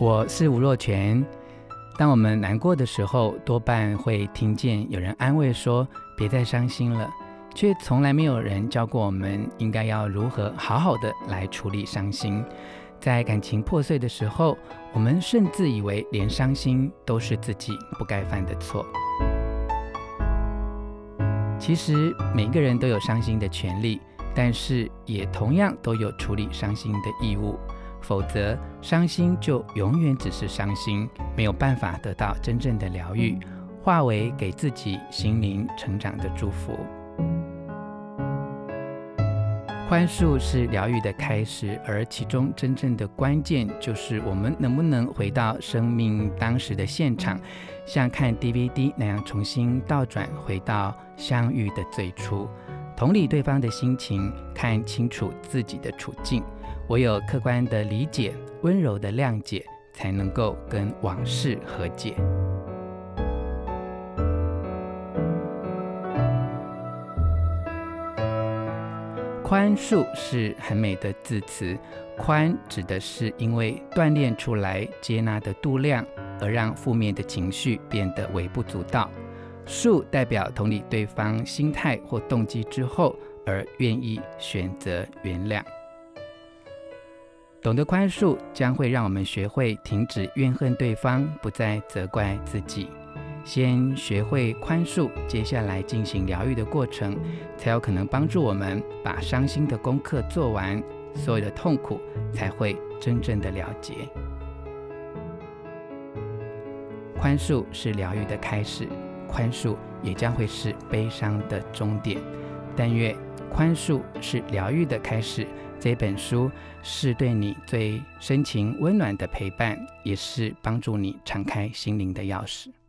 我是吴若权。当我们难过的时候，多半会听见有人安慰说别再伤心了，却从来没有人教过我们应该要如何好好的来处理伤心。在感情破碎的时候，我们甚至以为连伤心都是自己不该犯的错。其实每个人都有伤心的权利，但是也同样都有处理伤心的义务，否则伤心就永远只是伤心，没有办法得到真正的疗愈，化为给自己心灵成长的祝福。宽恕是疗愈的开始，而其中真正的关键就是我们能不能回到生命当时的现场，像看 DVD 那样重新倒转回到相遇的最初，同理对方的心情，看清楚自己的处境，唯有客观的理解，温柔的谅解，才能够跟往事和解。宽恕是很美的字词，宽指的是因为锻炼出来接纳的度量，而让负面的情绪变得微不足道。恕代表同理对方心态或动机之后，而愿意选择原谅。懂得宽恕，将会让我们学会停止怨恨对方，不再责怪自己。先学会宽恕，接下来进行疗愈的过程，才有可能帮助我们把伤心的功课做完，所有的痛苦才会真正的了结。宽恕是疗愈的开始，宽恕也将会是悲伤的终点。但愿宽恕是疗愈的开始，这本书是对你最深情温暖的陪伴，也是帮助你敞开心灵的钥匙。